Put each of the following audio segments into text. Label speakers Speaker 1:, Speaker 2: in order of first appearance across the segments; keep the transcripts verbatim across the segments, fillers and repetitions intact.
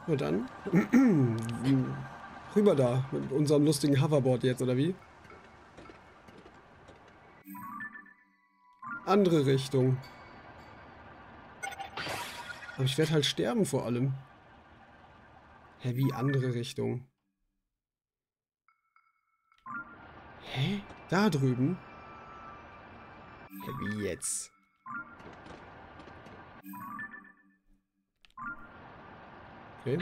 Speaker 1: Na dann. Rüber da mit unserem lustigen Hoverboard jetzt, oder wie? Andere Richtung. Aber ich werde halt sterben vor allem. Hä, wie andere Richtung? Hä? Da drüben? Hä, wie jetzt? Okay.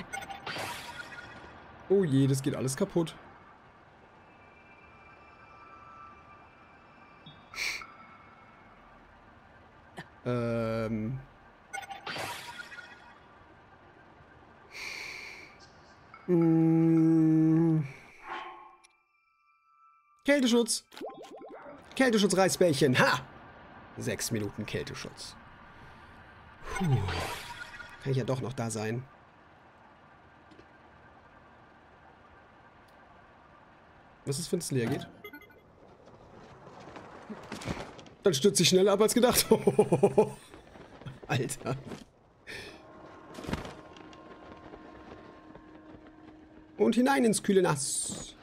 Speaker 1: Oh je, das geht alles kaputt. Ähm. Mmh. Kälteschutz. Kälteschutz, Reisbällchen. Ha! Sechs Minuten Kälteschutz. Puh. Kann ich ja doch noch da sein. Was ist, wenn es leer geht? Dann stürzt sie schneller ab als gedacht. Alter. Und hinein ins kühle Nass.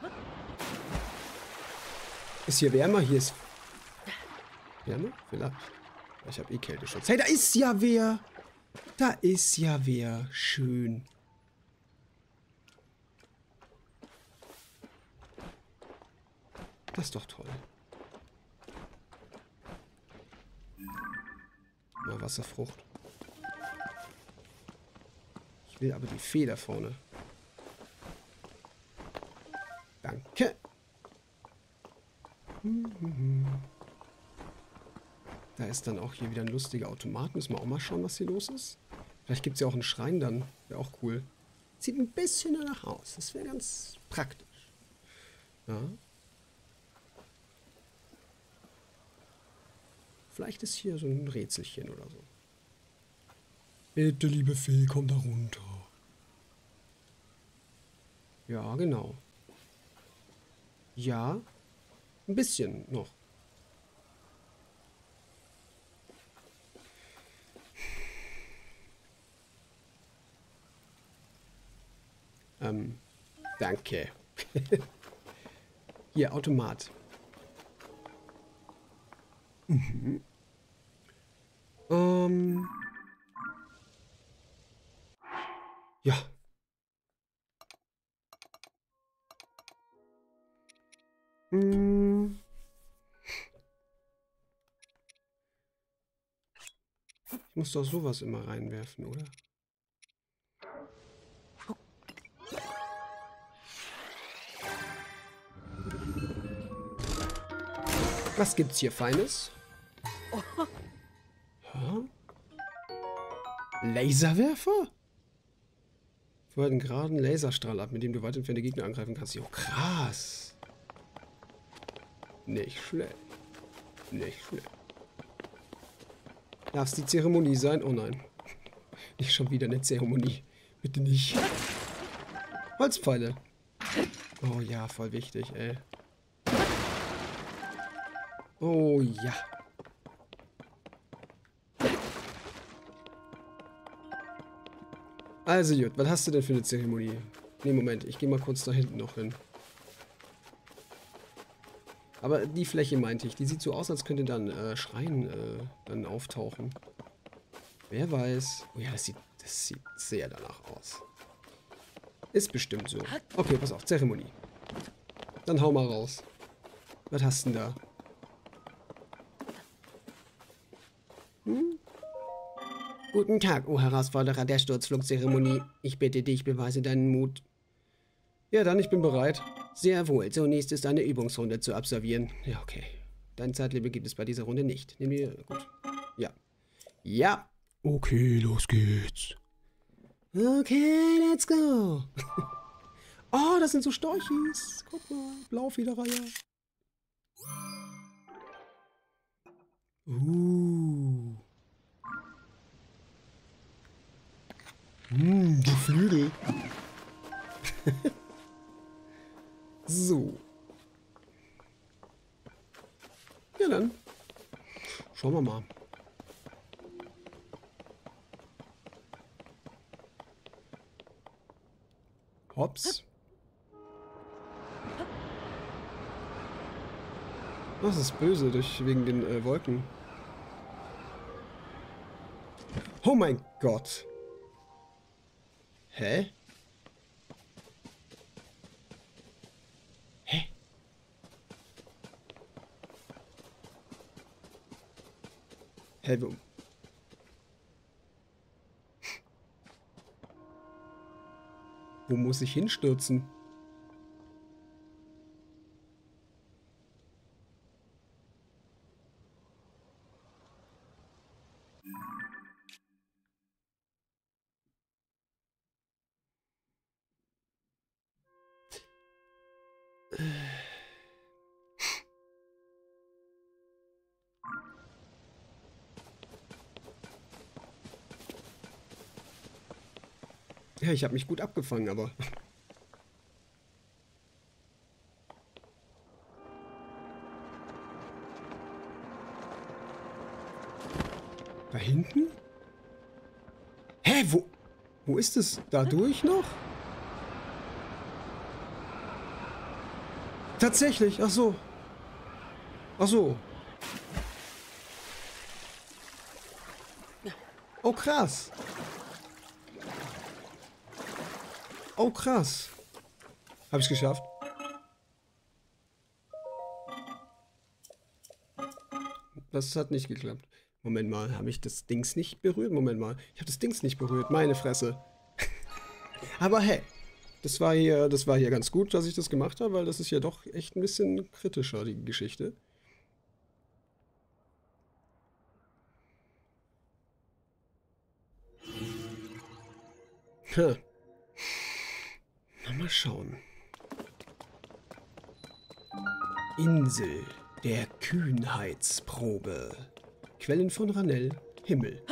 Speaker 1: Ist hier wärmer? Hier ist wärmer? Vielleicht. Ich habe eh Kälteschutz. Hey, da ist ja wer. Da ist ja wer. Schön. Das ist doch toll. Na, Wasserfrucht. Ich will aber die Fee da vorne. Danke. Da ist dann auch hier wieder ein lustiger Automat. Müssen wir auch mal schauen, was hier los ist. Vielleicht gibt es ja auch einen Schrein dann. Wäre auch cool. Sieht ein bisschen danach aus. Das wäre ganz praktisch. Ja. Vielleicht ist hier so ein Rätselchen oder so. Bitte, liebe Fee, komm da runter. Ja, genau. Ja, ein bisschen noch. Ähm, danke. Hier, Automat. Mhm. Ähm. Ja. Hm. Ich muss doch sowas immer reinwerfen, oder? Was gibt's hier Feines? Hä? Laserwerfer? Feuert einen geraden Laserstrahl ab, mit dem du weit entfernte Gegner angreifen kannst. Jo, krass. Nicht schlecht. Nicht schlecht. Darf es die Zeremonie sein? Oh nein. Nicht schon wieder eine Zeremonie. Bitte nicht. Holzpfeile. Oh ja, voll wichtig, ey. Oh ja. Also gut, was hast du denn für eine Zeremonie? Ne, Moment, ich gehe mal kurz da hinten noch hin. Aber die Fläche meinte ich, die sieht so aus, als könnte dann äh, Schrein äh, dann auftauchen. Wer weiß. Oh ja, das sieht, das sieht sehr danach aus. Ist bestimmt so. Okay, pass auf, Zeremonie. Dann hau mal raus. Was hast du denn da? Hm? Guten Tag, o Herausforderer der Sturzflugzeremonie. Ich bitte dich, beweise deinen Mut. Ja, dann, ich bin bereit. Sehr wohl. Zunächst ist eine Übungsrunde zu absolvieren. Ja, okay. Dein Zeitleben gibt es bei dieser Runde nicht. Nimm dir... Gut. Ja. Ja. Okay, los geht's. Okay, let's go. Oh, das sind so Storchis. Guck mal. Blaufiederreihe. Uh. Hm, die Flügel. So. Ja dann. Schauen wir mal. Hops. Das ist böse, durch, wegen den äh, Wolken. Oh mein Gott. Hä? Hä? Hä, wo? Wo muss ich hinstürzen? Ja, ich habe mich gut abgefangen, aber... Da hinten? Hä, wo... Wo ist es? Da durch noch? Tatsächlich, ach so. Ach so. Oh, krass. Oh, krass. Habe ich geschafft. Das hat nicht geklappt. Moment mal, habe ich das Dings nicht berührt? Moment mal, ich habe das Dings nicht berührt. Meine Fresse. Aber hey, das war hier, das war hier ganz gut, dass ich das gemacht habe, weil das ist ja doch echt ein bisschen kritischer, die Geschichte. Ha. Mal schauen. Insel der Kühnheitsprobe. Quellen von Ranell, Himmel.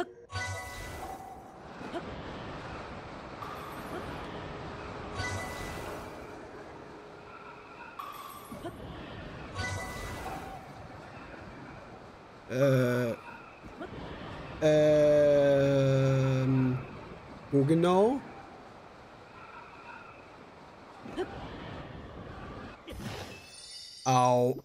Speaker 1: Äh. Ähm. Wo genau? Au.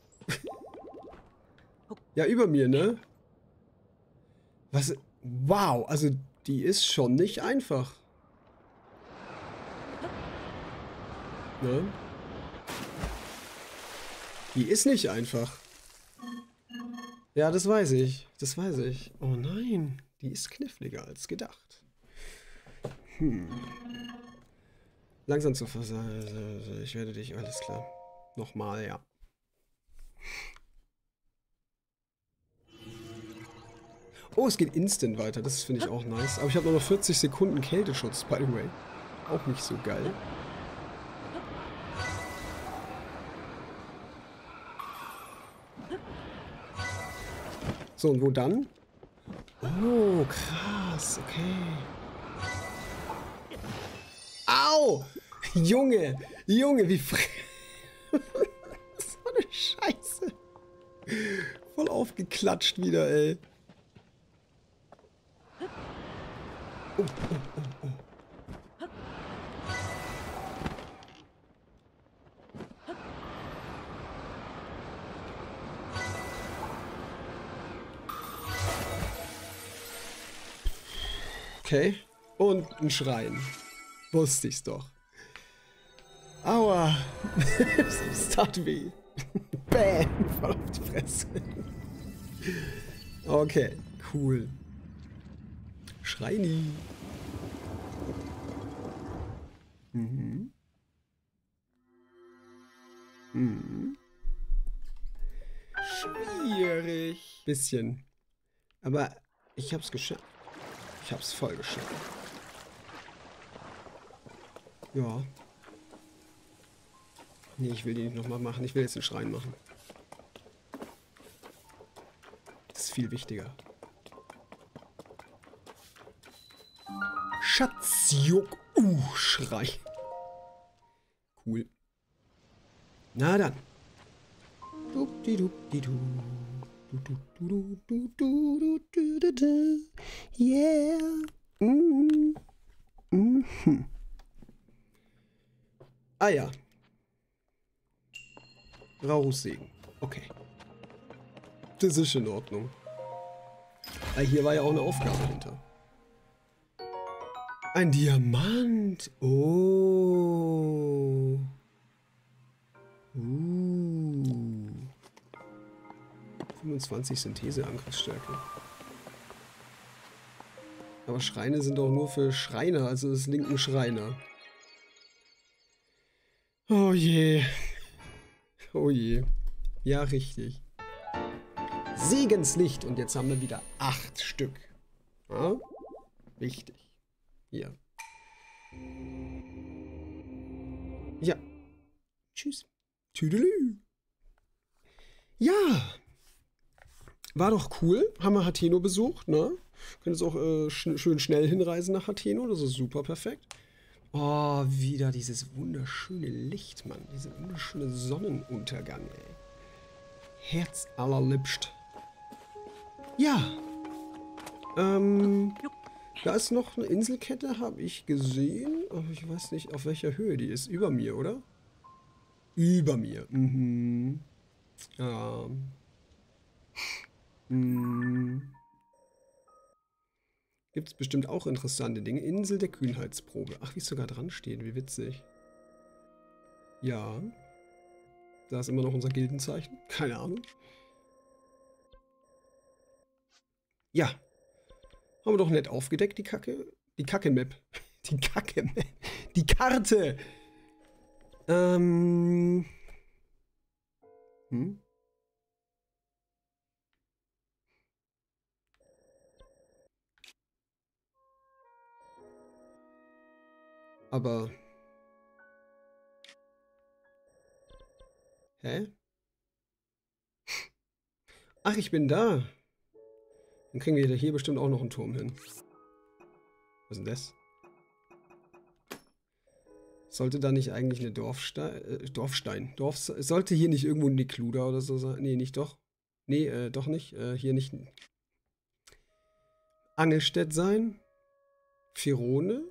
Speaker 1: Ja, über mir, ne? Was? Wow, also die ist schon nicht einfach. Ne? Die ist nicht einfach. Ja, das weiß ich. Das weiß ich. Oh nein, die ist kniffliger als gedacht. Hm. Langsam zu versagen. Ich werde dich, alles klar. Nochmal, ja. Oh, es geht instant weiter. Das finde ich auch nice. Aber ich habe nur noch vierzig Sekunden Kälteschutz, by the way. Auch nicht so geil. So, und wo dann? Oh, krass. Okay. Au! Junge! Junge, wie frech. So eine Scheiße. Voll aufgeklatscht wieder, ey. Oh, oh, oh, oh. Okay. Und ein Schreien. Wusste ich's doch. Aua. Das tat weh. Bäm. Voll auf die Fresse. Okay. Cool. Schreini. Mhm. Mhm. Schwierig. Bisschen. Aber ich hab's geschafft. Ich hab's voll geschafft. Ja. Nee, ich will die nicht nochmal machen. Ich will jetzt den Schrein machen. Das ist viel wichtiger. Schatzjuck. Uh, Schrei. Cool. Na dann. Yeah. Mm. Mm-hmm. Ah ja. Rauchsegen. Okay. Das ist in Ordnung. Weil hier war ja auch eine Aufgabe hinter. Ein Diamant. Oh. Uh. fünfundzwanzig Synthese-Angriffsstärke. Aber Schreine sind auch nur für Schreiner, also des linken Schreiner. Oh je. Oh je. Ja, richtig. Segenslicht. Und jetzt haben wir wieder acht Stück. Ja? Wichtig. Hier. Ja. Tschüss. Tüdelü. Ja. War doch cool. Haben wir Hateno besucht, ne? Können jetzt auch äh, sch schön schnell hinreisen nach Hateno. Das ist super perfekt. Oh, wieder dieses wunderschöne Licht, Mann. Dieser wunderschöne Sonnenuntergang, ey. Herz allerliebst. Ja. Ähm, da ist noch eine Inselkette, habe ich gesehen. Aber ich weiß nicht, auf welcher Höhe die ist. Über mir, oder? Über mir. Mhm. Ja. Mhm. Gibt es bestimmt auch interessante Dinge. Insel der Kühnheitsprobe. Ach, wie es sogar dran steht. Wie witzig. Ja. Da ist immer noch unser Gildenzeichen. Keine Ahnung. Ja. Haben wir doch nett aufgedeckt, die Kacke. Die Kacke-Map. Die Kacke-Map. Die Karte. Ähm. Hm? Aber. Hä? Ach, ich bin da. Dann kriegen wir hier bestimmt auch noch einen Turm hin. Was ist denn das? Sollte da nicht eigentlich eine Dorfstein, äh, Dorfstein, Dorf, sollte hier nicht irgendwo ein Nekluda oder so sein? Nee, nicht doch. Nee, äh, doch nicht. Äh, hier nicht Angelstedt sein. Firone.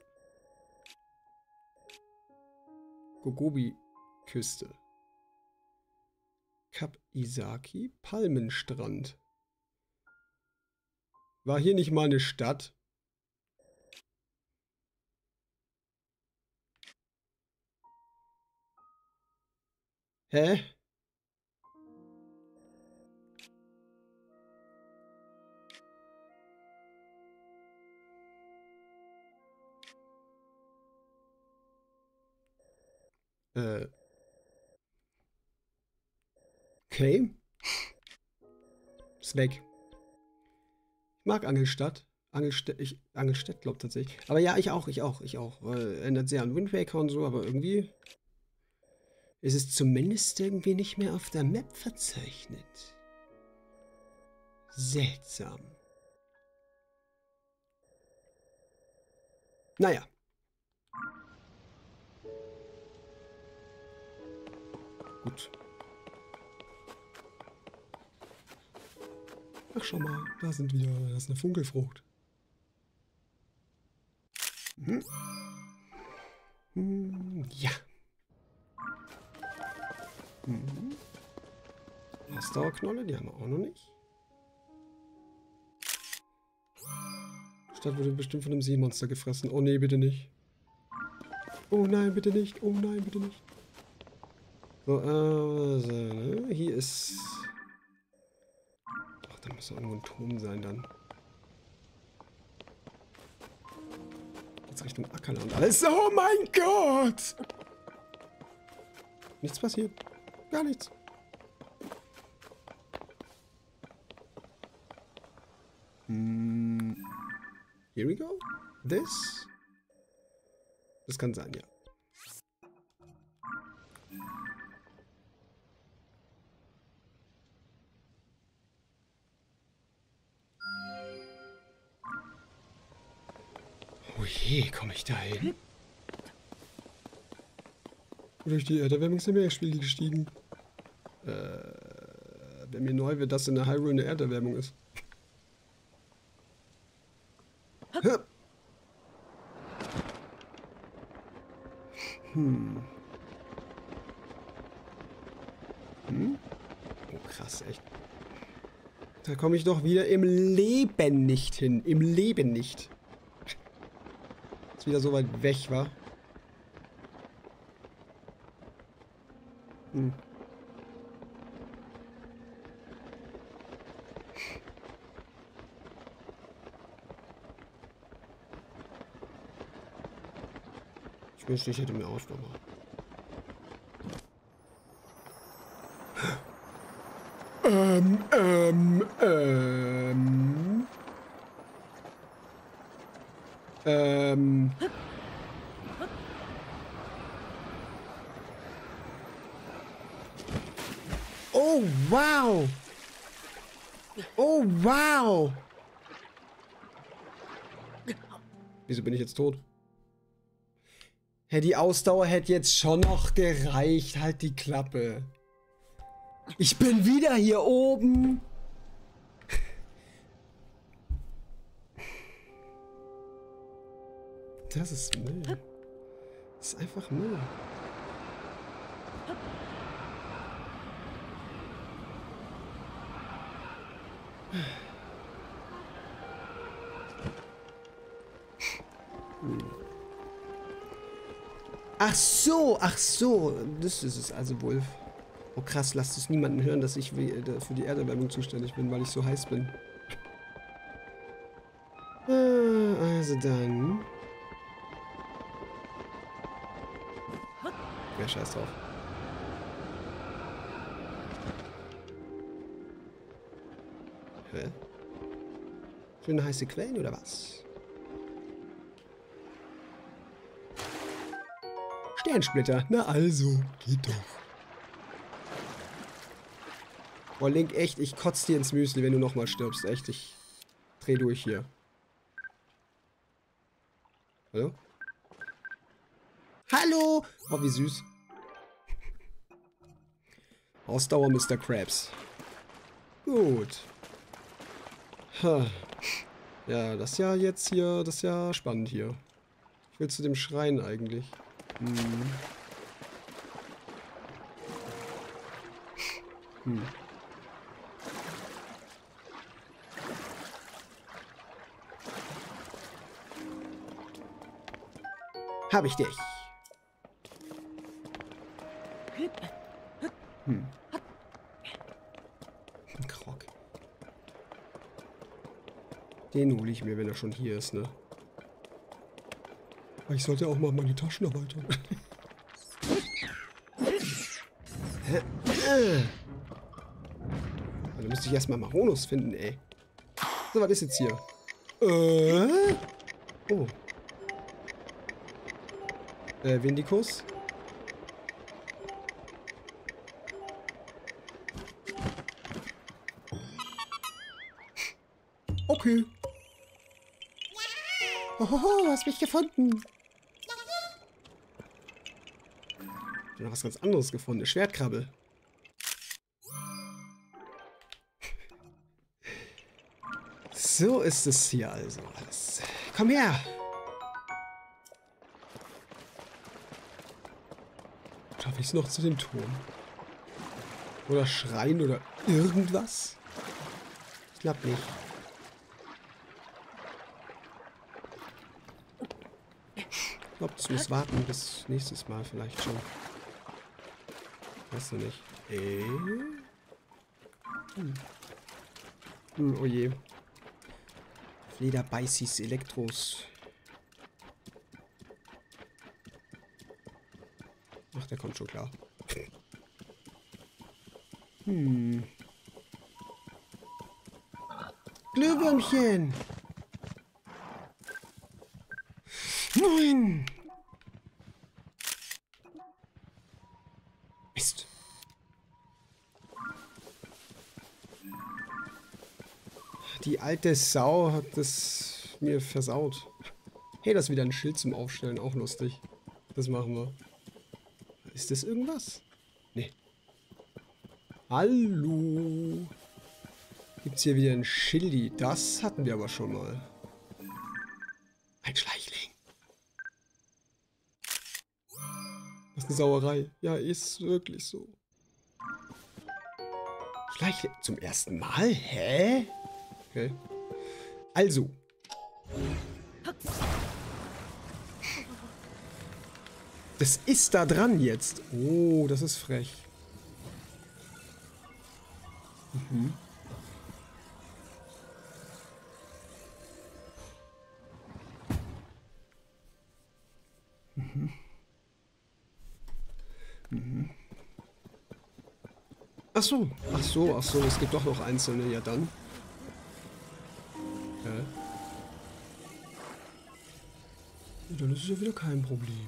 Speaker 1: Gogobi-Küste. Kap Isaki, Palmenstrand. War hier nicht mal eine Stadt? Hä? Äh. Okay. Ist weg. Ich mag Angelstadt. Angelstedt, ich, Angelstedt glaube tatsächlich. Aber ja, ich auch, ich auch, ich auch. Äh, erinnert sehr an Wind Waker und so, aber irgendwie ist es zumindest irgendwie nicht mehr auf der Map verzeichnet. Seltsam. Naja. Gut. Ach, schau mal, da sind wieder, das ist eine Funkelfrucht. Mhm. Hm, ja. Mhm. Ausdauerknolle, die haben wir auch noch nicht. Die Stadt wurde bestimmt von einem Seemonster gefressen. Oh nee, bitte nicht. Oh nein, bitte nicht. Oh nein, bitte nicht. So, äh, so, ne? Hier ist... Ach, da muss doch irgendwo ein Turm sein dann. Jetzt Richtung Ackerland. Alles. Oh mein Gott! Nichts passiert. Gar nichts. Hm. Here we go. This. Das kann sein, ja. Oh je, komme ich da hin? Durch die Erderwärmung ist der Meeresspiegel gestiegen. Äh, wäre mir neu, wenn das in der Hyrule eine Erderwärmung ist. Hm. Hm? Oh, krass, echt. Da komme ich doch wieder im Leben nicht hin. Im Leben nicht. Ist wieder so weit weg, wa? Hm. Ich wünschte, ich hätte mir Ausdauer. Ähm, ähm, ähm. Ähm. Oh, wow. Oh, wow. Wieso bin ich jetzt tot? Hä, die Ausdauer hätte jetzt schon noch gereicht. Halt die Klappe. Ich bin wieder hier oben. Das ist Müll. Das ist einfach Müll. Hm. Ach so, ach so. Das ist es also wohl. Oh krass, lasst es niemanden hören, dass ich für die Erderwärmung zuständig bin, weil ich so heiß bin. Also dann. Ja, scheiß drauf. Hä? Schöne heiße Quellen oder was? Sternsplitter. Na also, geht doch. Boah, Link, echt, ich kotze dir ins Müsli, wenn du nochmal stirbst. Echt, ich dreh durch hier. Hallo? Hallo! Oh, wie süß. Ausdauer Mister Krabs. Gut. Ha. Ja, das ist ja jetzt hier, das ist ja spannend hier. Ich will zu dem Schrein eigentlich. Hm. Hm. Hab ich dich. Hm. Ein Krog. Den hole ich mir, wenn er schon hier ist, ne? Aber ich sollte auch mal meine Taschen erweitern. Da müsste ich erstmal Maronus finden, ey. So, was ist jetzt hier? Äh? Oh. Äh, Vindikus? Okay. Hohoho, hast mich gefunden. Ich habe noch was ganz anderes gefunden. Eine Schwertkrabbe. So ist es hier also alles. Komm her. Schaffe ich es noch zu dem Turm? Oder Schrein oder irgendwas? Ich glaube nicht. Ich glaube, das muss warten bis nächstes Mal vielleicht schon. Weißt du nicht. Äh? Hm. Hm, oh je. Flederbeißis Elektros. Ach, der kommt schon klar. Hm. Glühwürmchen. Nein. Mist. Die alte Sau hat das mir versaut. Hey, das ist wieder ein Schild zum Aufstellen. Auch lustig. Das machen wir. Ist das irgendwas? Nee. Hallo. Gibt's hier wieder ein Schildi? Das hatten wir aber schon mal. Ein Schleichling. Das ist eine Sauerei. Ja, ist wirklich so. Gleich zum ersten Mal? Hä? Okay. Also. Das ist da dran jetzt. Oh, das ist frech. Mhm. Mhm. Mhm. Ach so, ach so, ach so, es gibt doch noch einzelne, ja dann. Ja. Ja, dann ist es ja wieder kein Problem.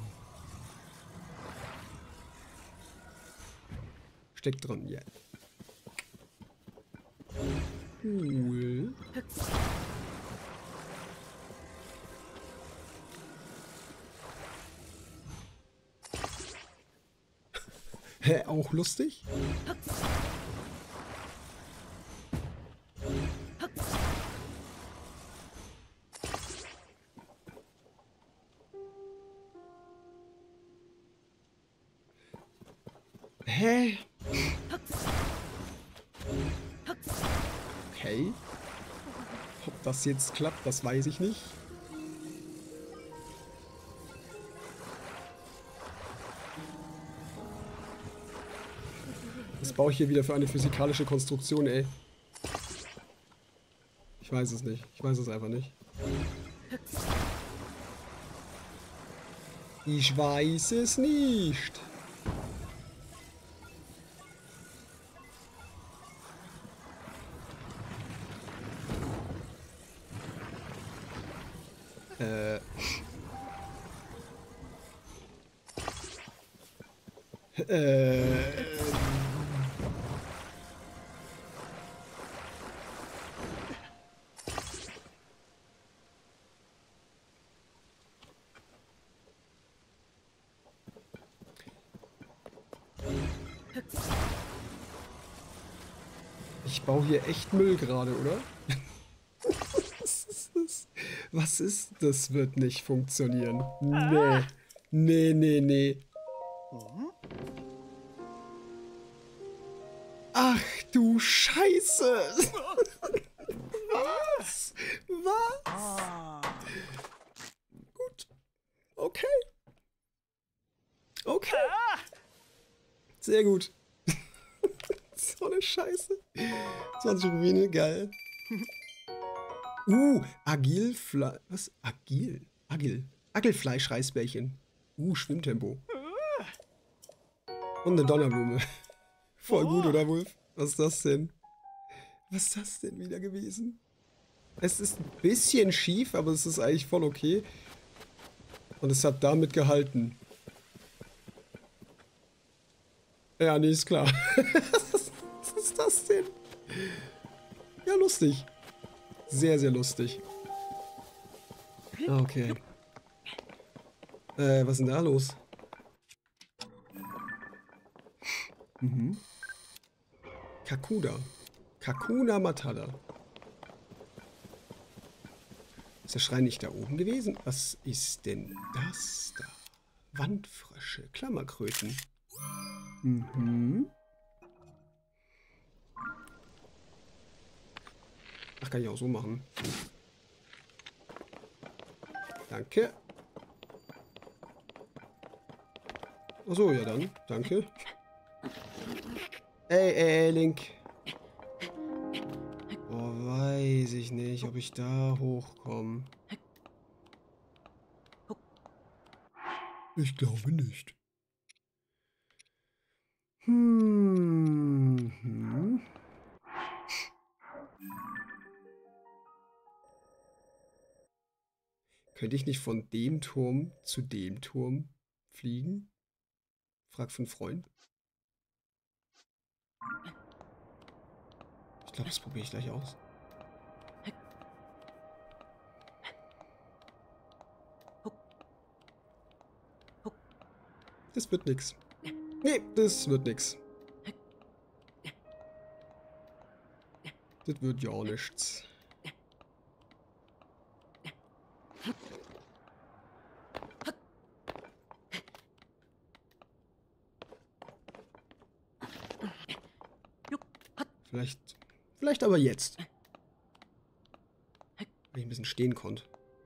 Speaker 1: Steckt dran, ja. Cool. Hä, auch lustig? Hä? Okay. Ob das jetzt klappt, das weiß ich nicht. Was baue ich hier wieder für eine physikalische Konstruktion, ey? Ich weiß es nicht. Ich weiß es einfach nicht. Ich weiß es nicht. Äh. Äh. Ich baue hier echt Müll gerade, oder? Was ist das? Was ist das? Wird nicht funktionieren. Nee. Nee, nee, nee. Ach du Scheiße! Was? Was? Gut. Okay. Okay. Sehr gut. So eine Scheiße. zwanzig Rubine, geil. Uh, Agil, Fle was? Agil? Agil. Agelfleisch-Reisbällchen. Uh, Schwimmtempo. Und eine Donnerblume. Voll gut, oder Wolf? Was ist das denn? Was ist das denn wieder gewesen? Es ist ein bisschen schief, aber es ist eigentlich voll okay. Und es hat damit gehalten. Ja, nee, ist klar. Was ist das denn? Ja, lustig. Sehr, sehr lustig. Okay. Äh, was ist denn da los? Mhm. Kakuda. Kakuna Matata. Ist der Schrein nicht da oben gewesen? Was ist denn das da? Wandfrösche, Klammerkröten. Mhm. Ach, kann ich auch so machen. Danke. Achso, ja dann. Danke. Ey, ey, ey, Link. Oh, weiß ich nicht, ob ich da hochkomme. Ich glaube nicht. Hm. hm. Könnte ich nicht von dem Turm zu dem Turm fliegen? Frag für einen Freund. Ich glaube, das probiere ich gleich aus. Das wird nix. Nee, das wird nix. Das wird ja auch nichts. Vielleicht, vielleicht aber jetzt. Wenn ich ein bisschen stehen konnte.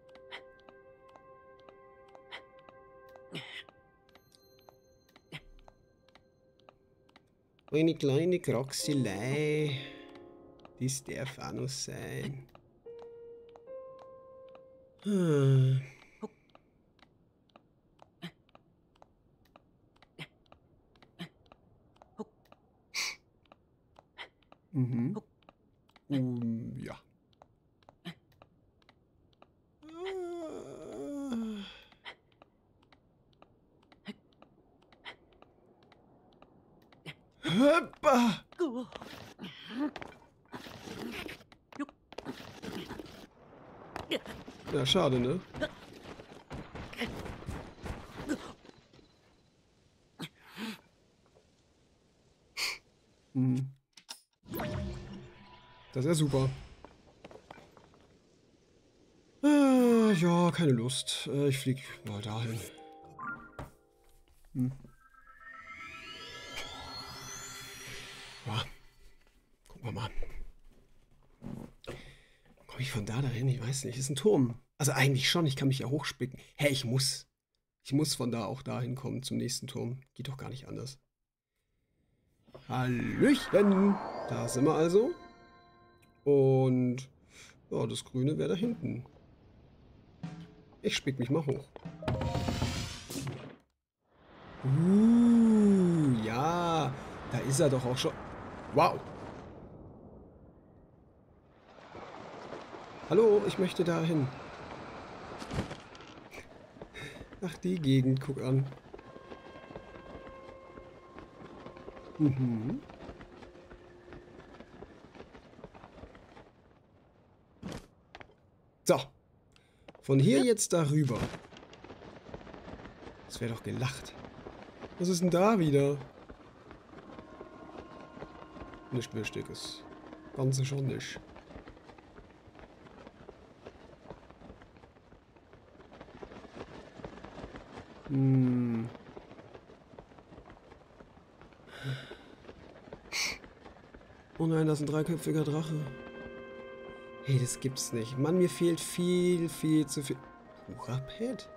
Speaker 1: Eine kleine Kroxelei. Das darf auch noch sein. Hm. Mhm. Um, ja. Hoppa! Ja, schade, ne? Hm. Das ist ja super. Äh, ja, keine Lust. Äh, ich flieg mal dahin. Hm. Ja. Gucken wir mal. Komme ich von da dahin? Ich weiß nicht. Ist ein Turm. Also eigentlich schon. Ich kann mich ja hochspicken. Hä, ich muss. Ich muss von da auch dahin kommen zum nächsten Turm. Geht doch gar nicht anders. Hallöchen. Da sind wir also. Und ja, das Grüne wäre da hinten. Ich spick mich mal hoch. Uh, ja. Da ist er doch auch schon. Wow. Hallo, ich möchte da hin. Ach, die Gegend, guck an. Mhm. So. Von hier jetzt darüber. Das wäre doch gelacht. Was ist denn da wieder? Nicht Wichtiges. Ganz schon nicht. Hm. Oh nein, das ist ein dreiköpfiger Drache. Hey, das gibt's nicht. Mann, mir fehlt viel, viel zu viel. Hurapet?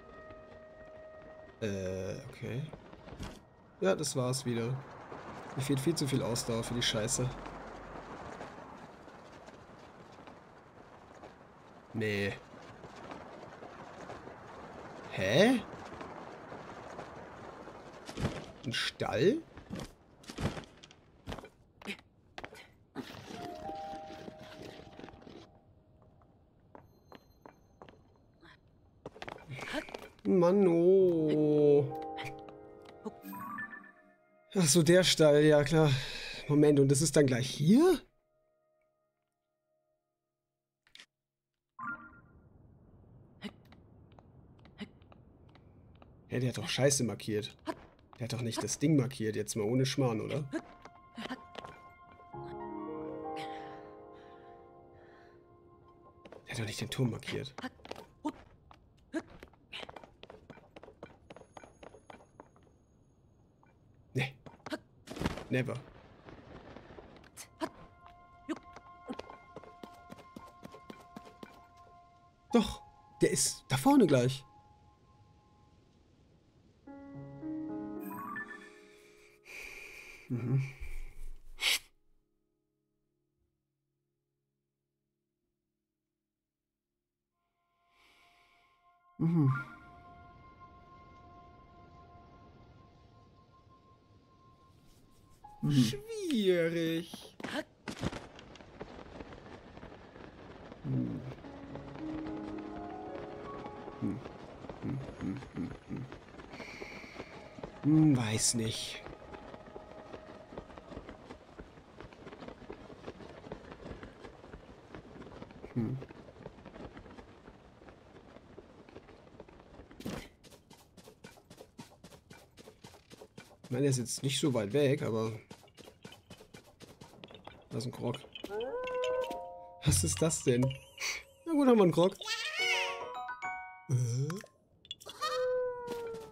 Speaker 1: Äh, okay. Ja, das war's wieder. Mir fehlt viel zu viel Ausdauer für die Scheiße. Nee. Hä? Ein Stall? Mann, oh. Ach so, der Stall, ja klar. Moment, und das ist dann gleich hier? Ja, der hat doch Scheiße markiert. Der hat doch nicht das Ding markiert, jetzt mal ohne Schmarrn, oder? Der hat doch nicht den Turm markiert. Nee. Never. Doch, der ist da vorne gleich. Mhm. Mhm. Mhm. Schwierig. Hm. Hm. Hm. Hm. Hm. Hm. Hm. Weiß nicht. Hm. Ich meine, er ist jetzt nicht so weit weg, aber... Da ist ein Krog. Was ist das denn? Na gut, haben wir einen Krog. Äh?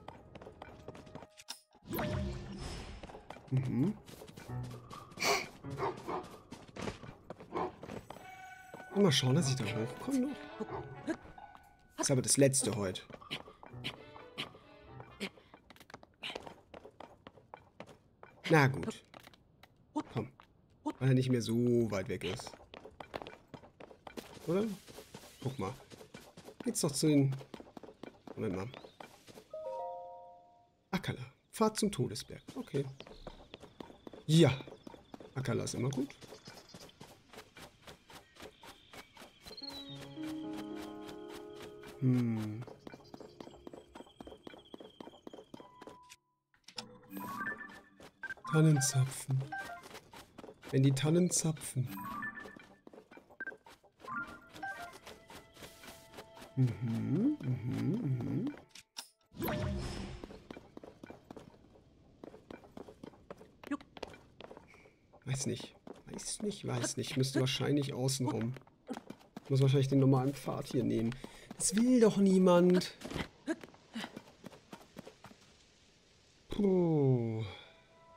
Speaker 1: Mhm. Mal schauen, dass ich da hochkomme noch. Das ist aber das letzte heute. Na gut. Komm. Weil er nicht mehr so weit weg ist. Oder? Guck mal. Geht's doch zu den... Moment mal. Akala. Fahrt zum Todesberg. Okay. Ja. Akala ist immer gut. Hm. Tannenzapfen. Wenn die Tannen zapfen. Mhm, mhm, mhm. Weiß nicht. Weiß nicht, weiß nicht. Müsste wahrscheinlich außenrum. Muss wahrscheinlich den normalen Pfad hier nehmen. Das will doch niemand. Puh.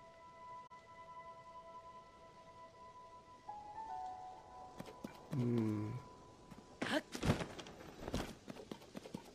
Speaker 1: Hm.